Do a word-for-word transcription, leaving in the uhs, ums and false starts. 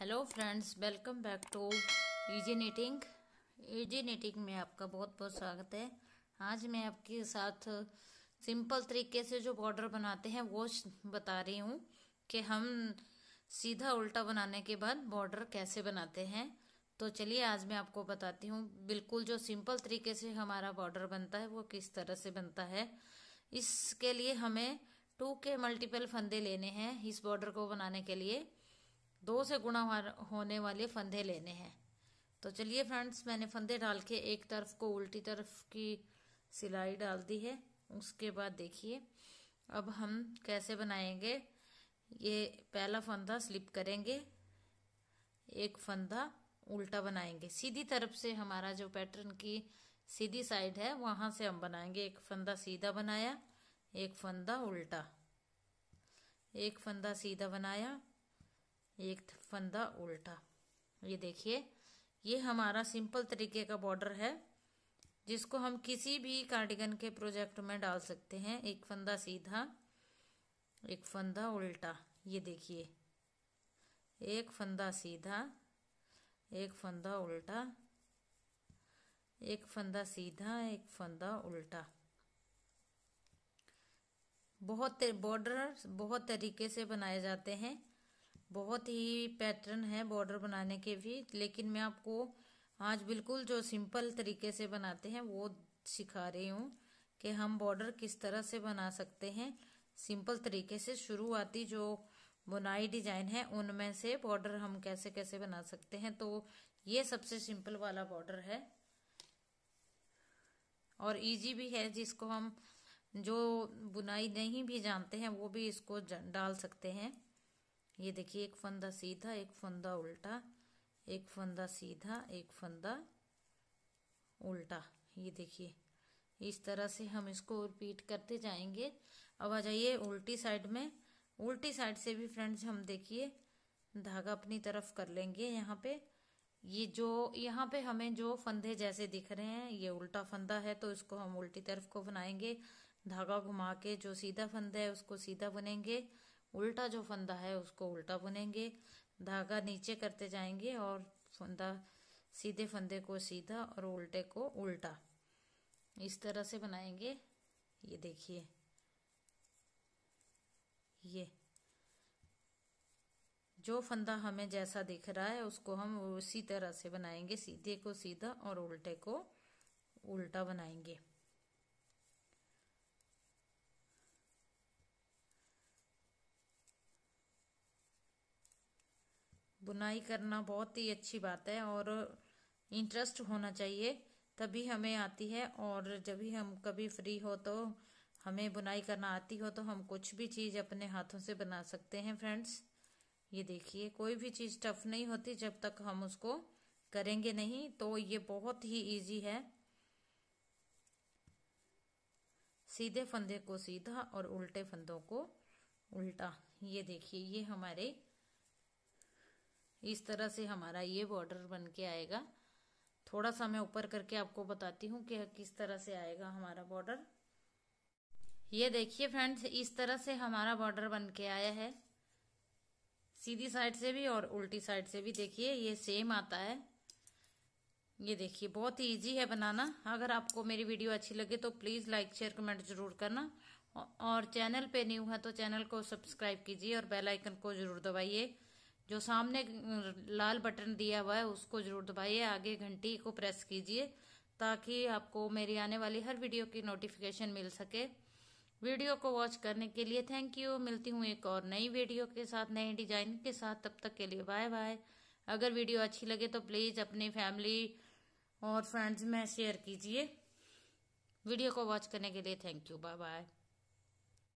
Hello friends, welcome back to easy knitting. Easy knitting में आपका बहुत बहुत स्वागत है। आज मैं आपके साथ सिंपल तरीके से जो बॉर्डर बनाते हैं वो बता रही हूँ कि हम सीधा उल्टा बनाने के बाद बॉर्डर कैसे बनाते हैं। तो चलिए आज मैं आपको बताती हूँ बिल्कुल जो सिंपल तरीके से हमारा बॉर्डर बनता है वो किस तरह से बनता है। इसके लिए हमें टू के मल्टीपल फंदे लेने हैं। इस बॉर्डर को बनाने के लिए दो से गुणा होने वाले फंदे लेने हैं। तो चलिए फ्रेंड्स, मैंने फंदे डाल के एक तरफ को उल्टी तरफ की सिलाई डाल दी है। उसके बाद देखिए अब हम कैसे बनाएंगे। ये पहला फंदा स्लिप करेंगे, एक फंदा उल्टा बनाएंगे। सीधी तरफ से हमारा जो पैटर्न की सीधी साइड है वहां से हम बनाएंगे। एक फंदा सीधा बनाया, एक फंदा उल्टा, एक फंदा सीधा बनाया, एक फंदा उल्टा। ये देखिए ये हमारा सिंपल तरीके का बॉर्डर है जिसको हम किसी भी कार्डिगन के प्रोजेक्ट में डाल सकते हैं। एक फंदा सीधा, एक फंदा उल्टा। ये देखिए एक फंदा सीधा, एक फंदा उल्टा, एक फंदा सीधा, एक फंदा उल्टा। बहुत बॉर्डर बहुत तरीके से बनाए जाते हैं, बहुत ही पैटर्न है बॉर्डर बनाने के भी, लेकिन मैं आपको आज बिल्कुल जो सिंपल तरीके से बनाते हैं वो सिखा रही हूँ कि हम बॉर्डर किस तरह से बना सकते हैं सिंपल तरीके से। शुरुआती जो बुनाई डिजाइन है उनमें से बॉर्डर हम कैसे कैसे बना सकते हैं। तो ये सबसे सिंपल वाला बॉर्डर है और इजी भी है, जिसको हम जो बुनाई नहीं भी जानते हैं वो भी इसको डाल सकते हैं। ये देखिए एक फंदा सीधा, एक फंदा उल्टा, एक फंदा सीधा, एक फंदा उल्टा। ये देखिए इस तरह से हम इसको रिपीट करते जाएंगे। अब आ जाइए उल्टी साइड में। उल्टी साइड से भी फ्रेंड्स हम देखिए धागा अपनी तरफ कर लेंगे। यहाँ पे ये जो यहाँ पे हमें जो फंदे जैसे दिख रहे हैं ये उल्टा फंदा है, तो इसको हम उल्टी तरफ को बनाएंगे। धागा घुमा के जो सीधा फंदा है उसको सीधा बुनेंगे, उल्टा जो फंदा है उसको उल्टा बुनेंगे। धागा नीचे करते जाएंगे और फंदा सीधे फंदे को सीधा और उल्टे को उल्टा, इस तरह से बनाएंगे। ये देखिए ये जो फंदा हमें जैसा दिख रहा है उसको हम उसी तरह से बनाएंगे। सीधे को सीधा और उल्टे को उल्टा बनाएंगे। बुनाई करना बहुत ही अच्छी बात है और इंटरेस्ट होना चाहिए, तभी हमें आती है। और जब भी हम कभी फ्री हो तो हमें बुनाई करना आती हो तो हम कुछ भी चीज अपने हाथों से बना सकते हैं फ्रेंड्स। ये देखिए कोई भी चीज टफ नहीं होती जब तक हम उसको करेंगे नहीं, तो ये बहुत ही इजी है। सीधे फंदे को सीधा और उल्टे फंदों को उल्टा। ये देखिए ये हमारे इस तरह से हमारा ये बॉर्डर बन के आएगा। थोड़ा सा मैं ऊपर करके आपको बताती हूँ कि किस तरह से आएगा हमारा बॉर्डर। ये देखिए फ्रेंड्स इस तरह से हमारा बॉर्डर बन के आया है, सीधी साइड से भी और उल्टी साइड से भी। देखिए ये सेम आता है। ये देखिए बहुत ही इजी है बनाना। अगर आपको मेरी वीडियो अच्छी लगे तो प्लीज लाइक शेयर कमेंट जरूर करना, और चैनल पे न्यू है तो चैनल को सब्सक्राइब कीजिए और बेल आइकन को जरूर दबाइए। जो सामने लाल बटन दिया हुआ है उसको जरूर दबाइए, आगे घंटी को प्रेस कीजिए ताकि आपको मेरी आने वाली हर वीडियो की नोटिफिकेशन मिल सके। वीडियो को वॉच करने के लिए थैंक यू। मिलती हूँ एक और नई वीडियो के साथ, नए डिजाइन के साथ। तब तक के लिए बाय बाय। अगर वीडियो अच्छी लगे तो प्लीज अपनी फैमिली और फ्रेंड्स में शेयर कीजिए। वीडियो को वॉच करने के लिए थैंक यू, बाय बाय।